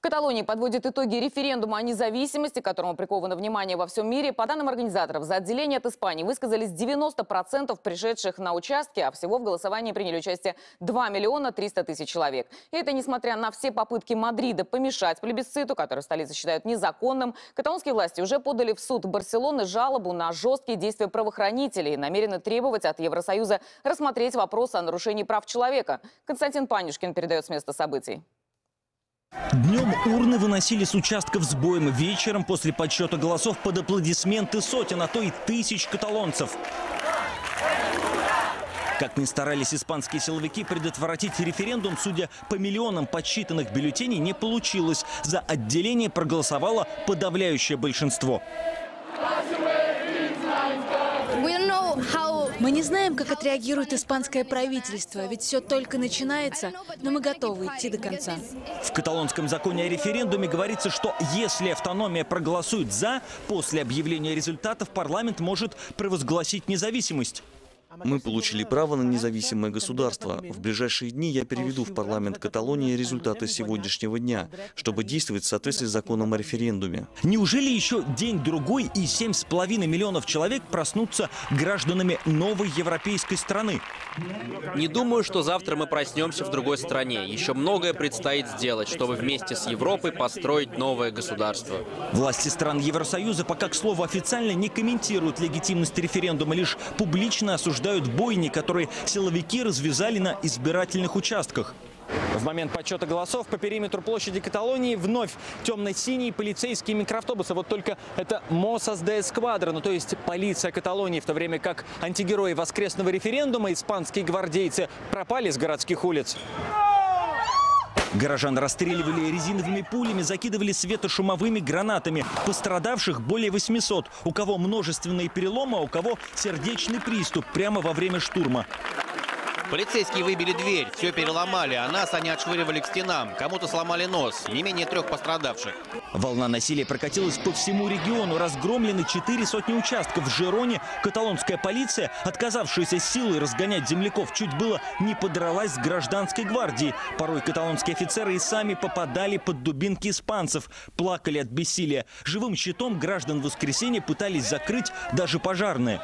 Каталония подводит итоги референдума о независимости, к которому приковано внимание во всем мире. По данным организаторов, за отделение от Испании высказались 90% пришедших на участки, а всего в голосовании приняли участие 2 миллиона 300 тысяч человек. И это несмотря на все попытки Мадрида помешать плебисциту, который столица считают незаконным. Каталонские власти уже подали в суд Барселоны жалобу на жесткие действия правоохранителей и намерены требовать от Евросоюза рассмотреть вопрос о нарушении прав человека. Константин Панюшкин передает с места событий. Днем урны выносили с участков с боем, вечером после подсчета голосов под аплодисменты сотен, а то и тысяч каталонцев. Как ни старались испанские силовики предотвратить референдум, судя по миллионам подсчитанных бюллетеней, не получилось. За отделение проголосовало подавляющее большинство. Мы не знаем, как отреагирует испанское правительство, ведь все только начинается, но мы готовы идти до конца. В каталонском законе о референдуме говорится, что если автономия проголосует «за», после объявления результатов парламент может провозгласить независимость. Мы получили право на независимое государство. В ближайшие дни я переведу в парламент Каталонии результаты сегодняшнего дня, чтобы действовать в соответствии с законом о референдуме. Неужели еще день-другой и 7,5 миллионов человек проснутся гражданами новой европейской страны? Не думаю, что завтра мы проснемся в другой стране. Еще многое предстоит сделать, чтобы вместе с Европой построить новое государство. Власти стран Евросоюза пока, к слову, официально не комментируют легитимность референдума, лишь публично осуждают бойни, которые силовики развязали на избирательных участках. В момент подсчета голосов по периметру площади Каталонии вновь темно-синие полицейские микроавтобусы. Вот только это Mossos de Esquadra, то есть полиция Каталонии, в то время как антигерои воскресного референдума, испанские гвардейцы, пропали с городских улиц. Горожан расстреливали резиновыми пулями, закидывали светошумовыми гранатами. Пострадавших более 800. У кого множественные переломы, а у кого сердечный приступ прямо во время штурма. Полицейские выбили дверь, все переломали, а нас они отшвыривали к стенам. Кому-то сломали нос, не менее 3 пострадавших. Волна насилия прокатилась по всему региону. Разгромлены 400 участков. В Жироне каталонская полиция, отказавшаяся силой разгонять земляков, чуть было не подралась с гражданской гвардией. Порой каталонские офицеры и сами попадали под дубинки испанцев. Плакали от бессилия. Живым щитом граждан в воскресенье пытались закрыть даже пожарные.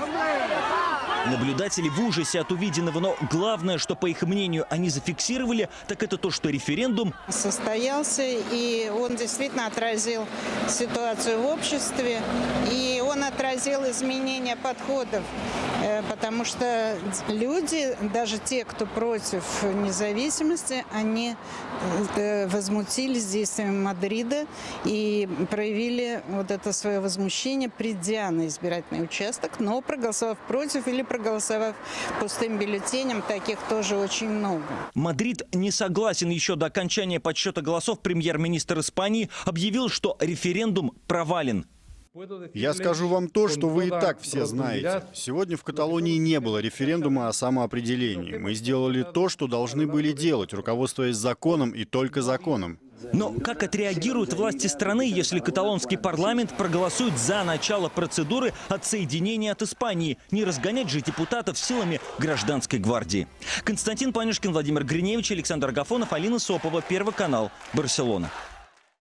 Наблюдатели в ужасе от увиденного, но главное, что, по их мнению, они зафиксировали, так это то, что референдум состоялся, и он действительно отразил ситуацию в обществе, и он отразил изменения подходов, потому что люди, даже те, кто против независимости, они возмутились действиями Мадрида и проявили вот это свое возмущение, придя на избирательный участок, но проголосовав против или проголосовав пустым бюллетенем, таких тоже очень много. Мадрид не согласен. Еще до окончания подсчета голосов премьер-министр Испании объявил, что референдум провален. Я скажу вам то, что вы и так все знаете. Сегодня в Каталонии не было референдума о самоопределении. Мы сделали то, что должны были делать, руководствуясь законом и только законом. Но как отреагируют власти страны, если каталонский парламент проголосует за начало процедуры отсоединения от Испании? Не разгонять же депутатов силами гражданской гвардии. Константин Панюшкин, Владимир Гриневич, Александр Агафонов, Алина Сопова, Первый канал, Барселона.